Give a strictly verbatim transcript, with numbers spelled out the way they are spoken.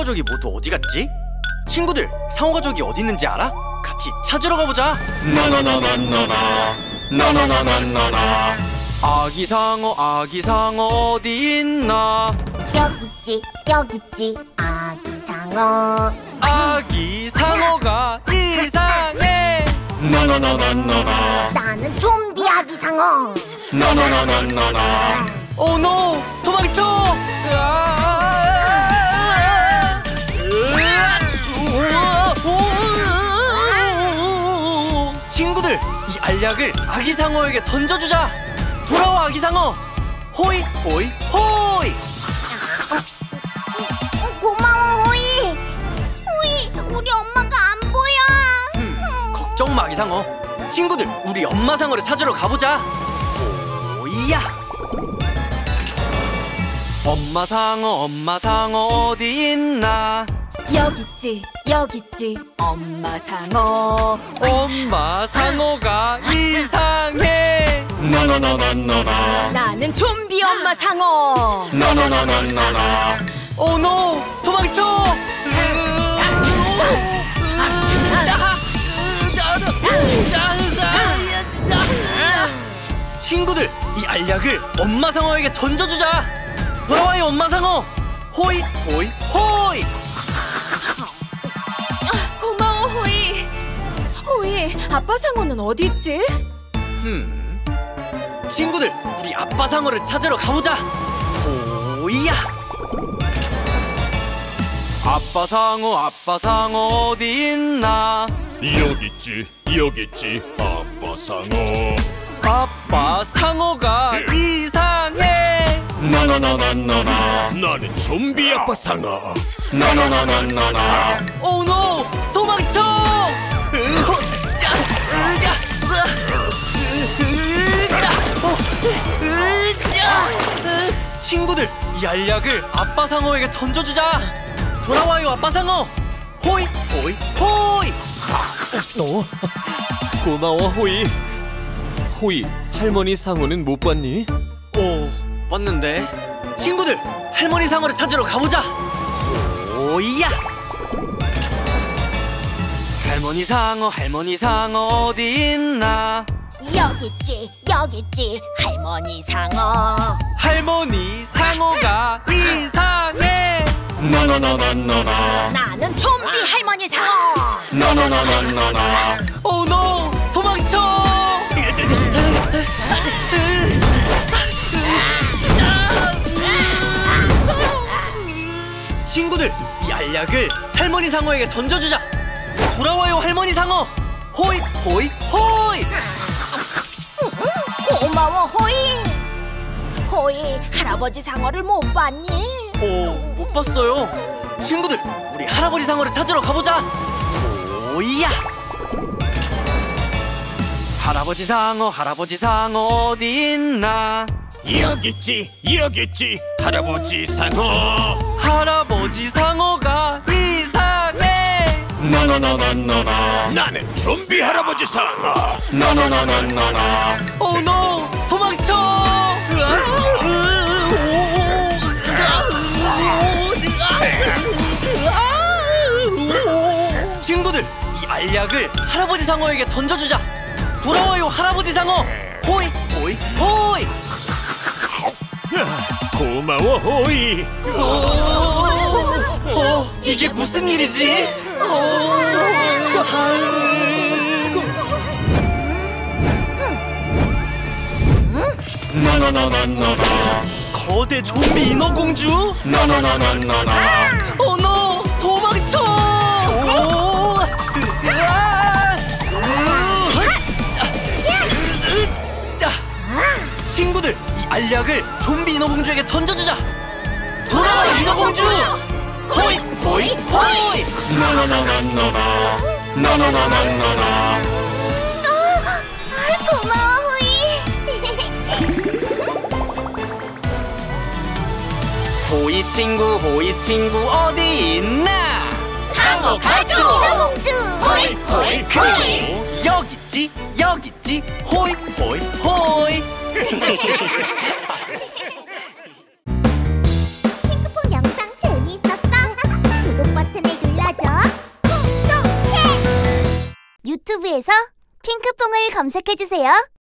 가족이 모두 어디 갔지? 친구들, 상어 가족이 어디 있는지 알아? 같이 찾으러 가보자. 나나나나나나 나나나나나나. 아기 상어 아기 상어 어디 있나? 여기 있지 여기 있지 아기 상어. 아기 상어가 이상해. 나나나나나나. 나는 좀비 아기 상어. 나나나나나나. 오 노! 도망쳐! 친구들, 이 알약을 아기 상어에게 던져주자. 돌아와 아기 상어. 호이 호이 호이. 고마워 호이. 호이, 우리 엄마가 안 보여. 음, 걱정 마 아기 상어. 친구들, 우리 엄마 상어를 찾으러 가보자. 오이야. 엄마 상어 엄마 상어 어디 있나? 여기 있지 여기 있지 엄마 상어. 엄마 상어가 이상해. 나나나나나나. 나는 좀비 엄마 상어. 나나나나나나. 오 노! 도망쳐! 친구들, 이 알약을 엄마 상어에게 던져주자. 돌아와요 엄마 상어. 호이 호이 호이. 고마워 호이. 호이, 아빠 상어는 어디 있지? 흠. 친구들, 우리 아빠 상어를 찾으러 가보자. 오이야. 아빠 상어 아빠 상어 어디 있나? 여기 있지 여기 있지 아빠 상어. 아빠 상어가 이상해. 나나나나나나. 나는 좀비 아빠 상어. 나나나나나나. 오 노! 도망쳐! 으허, 야, 으자, 으아, 으자, 어, 으자. 친구들, 이 알약을 아빠 상어에게 던져주자. 돌아와요 아빠 상어. 호이 호이 호이. 어? 고마워 호이. 호이, 할머니 상어는 못 봤니? 오, 봤는데. 친구들, 할머니 상어를 찾으러 가보자. 오이야. 할머니 상어 할머니 상어 어디 있나? 여기 있지 여기 있지 할머니 상어. 할머니 상어가 이상해. 나나나나나나. 나는 좀비 할머니 상어. 나나나나나나. 오 노! 도망쳐! 친구들, 이 알약을 할머니 상어에게 던져주자. 돌아와요 할머니 상어. 호이 호이 호이. 고마워 호이. 호이, 할아버지 상어를 못 봤니? 오, 못 봤어요. 친구들, 우리 할아버지 상어를 찾으러 가보자. 오이야. 할아버지 상어 할아버지 상어 어디 있나? 여기 있지 여기 있지 할아버지 상어. 할아버지 상어가 이상해. 나나나나나나. 나는 좀비 할아버지 상어. 나나나나나나. 오 노! 도망쳐! 친구들, 이 알약을 할아버지 상어에게 던져주자. 돌아와요 할아버지 상어. 호이 호이 호이. 고마워 호이. 어, 어, 이게 무슨 일이지? 나나나나나나. 거대 좀비 인어공주? 나나나나나나. 어 노! 도망쳐! 오! 으아! 으! 친구들, 이 알약을 좀비 인어공주에게 던져주자. 돌아와 인어공주! 호이 호이 호이. 나나나나나나. 나나나나나나. 고마워 호이. 호이 친구 호이 친구 어디 있나? 상어 가족 인어공주. 호이 호이 호이. 여기 있지 여기 있지 호이 호이 호이. 핑크퐁 영상 재미있었어? 구독 핑크퐁을 검색해주세요.